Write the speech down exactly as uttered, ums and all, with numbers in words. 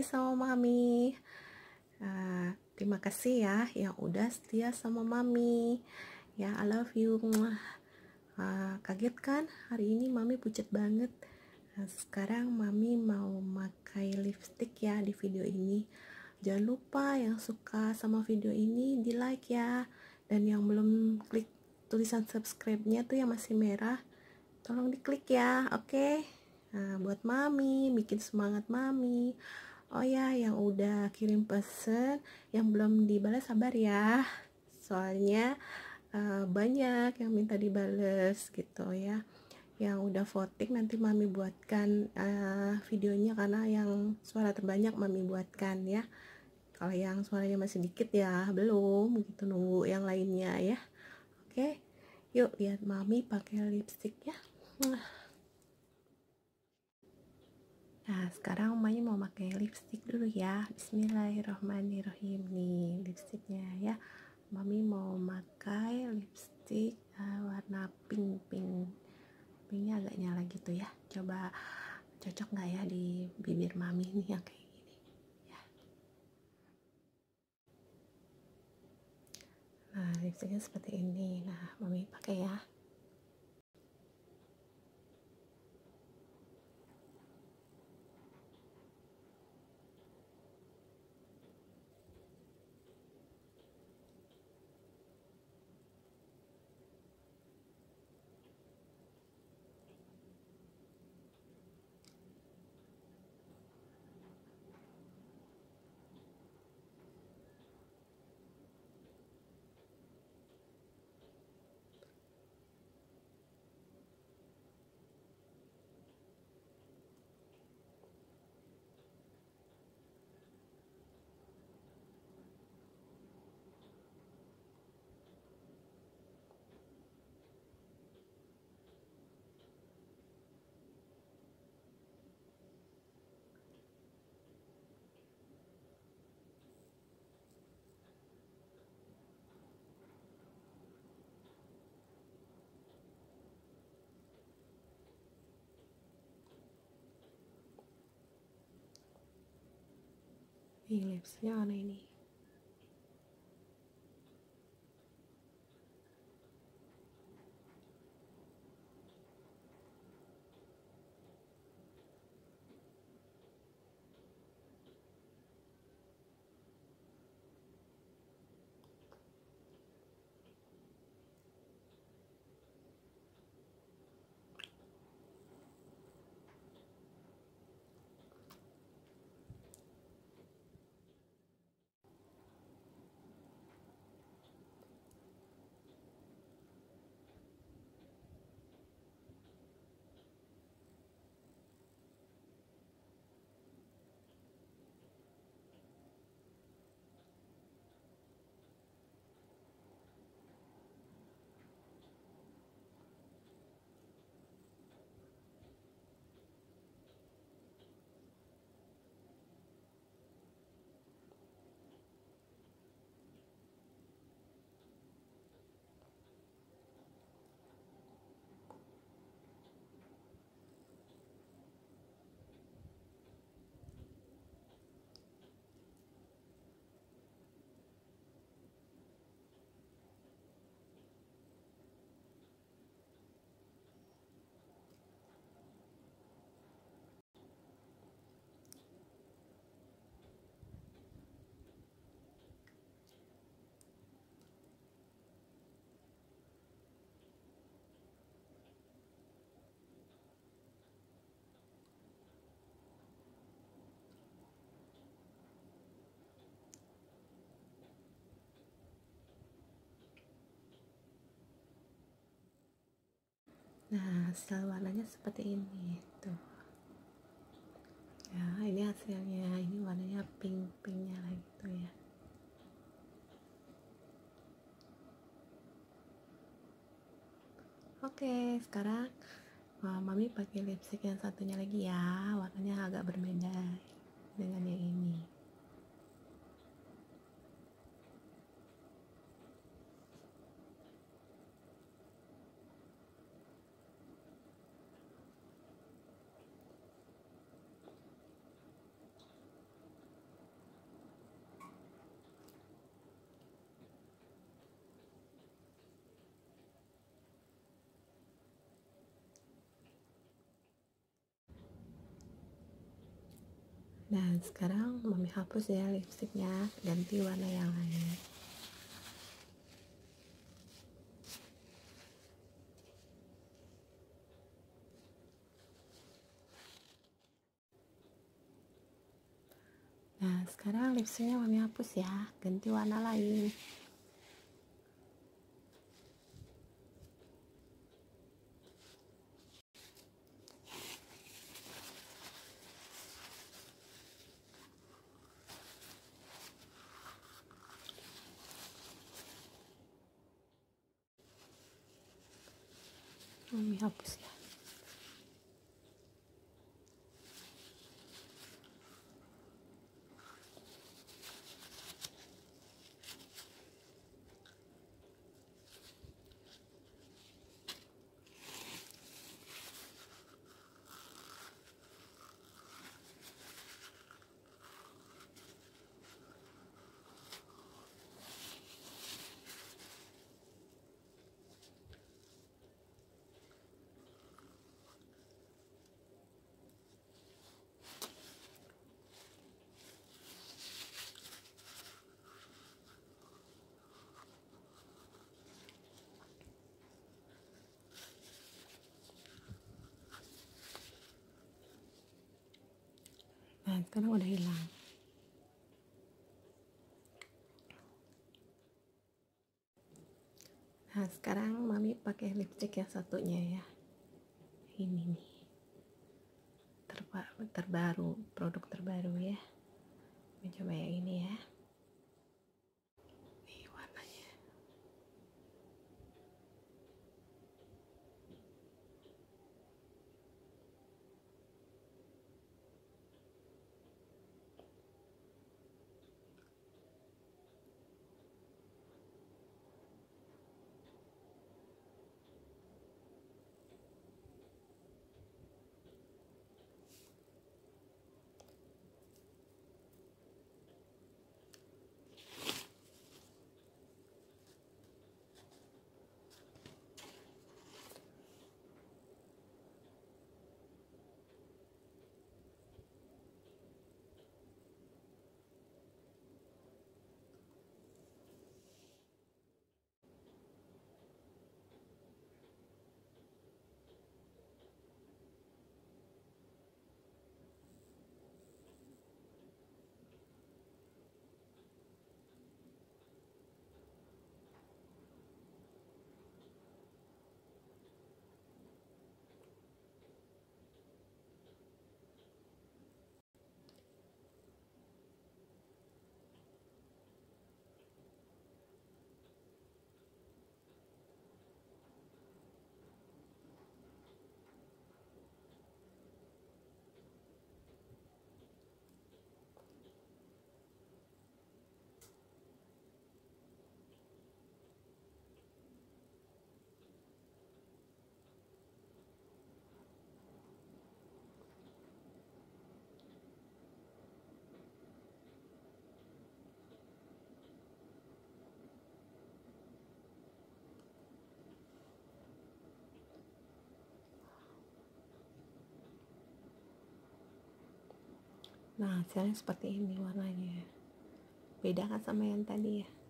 lagi sama Mami. Uh, terima kasih ya yang udah setia sama Mami. Ya, I love you. Uh, kaget kan? Hari ini Mami pucat banget. Nah, sekarang Mami mau pakai lipstick ya di video ini. Jangan lupa yang suka sama video ini di like ya. Dan yang belum klik tulisan subscribe-nya tuh yang masih merah, tolong diklik ya, oke? Okay? Nah, buat Mami, bikin semangat Mami. Oh ya, yang udah kirim pesen, yang belum dibalas sabar ya. Soalnya uh, banyak yang minta dibales gitu ya. Yang udah voting nanti Mami buatkan uh, videonya, karena yang suara terbanyak Mami buatkan ya. Kalau yang suaranya masih dikit ya belum, gitu, nunggu yang lainnya ya. Oke, okay? Yuk lihat Mami pakai lipstick ya. Nah, sekarang Mami mau pakai lipstick dulu ya. Bismillahirrohmanirrohim. Nih lipsticknya ya. Mami mau pakai lipstick uh, warna pink pink. Pinknya agak nyala gitu ya. Coba cocok nggak ya di bibir Mami nih yang kayak gini ya. Nah, lipsticknya seperti ini. Nah, Mami pakai ya. Nih lipsticknya warna ini. Nah, hasil warnanya seperti ini tuh ya. Ini hasilnya, ini warnanya pink pinknya lagi tuh ya. Oke, sekarang Mami pakai lipstick yang satunya lagi ya. Warnanya agak berbeda dengan yang ini. Nah sekarang mami hapus ya lipstiknya, ganti warna yang lain. Nah sekarang lipstiknya mami hapus ya, ganti warna lain. Mami hapus ya. Nah sekarang udah hilang. Nah sekarang mami pakai lipstick yang satunya ya, ini nih Terba terbaru, produk terbaru ya. Mencoba yang ini ya, nih warnanya. Nah hasilnya seperti ini warnanya, beda kan sama yang tadi ya.